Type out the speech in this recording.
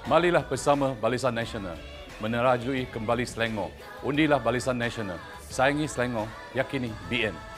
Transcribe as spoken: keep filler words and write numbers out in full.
Marilah bersama Barisan Nasional menerajui kembali Selangor. Undilah Barisan Nasional. Sayangi Selangor, yakini B N.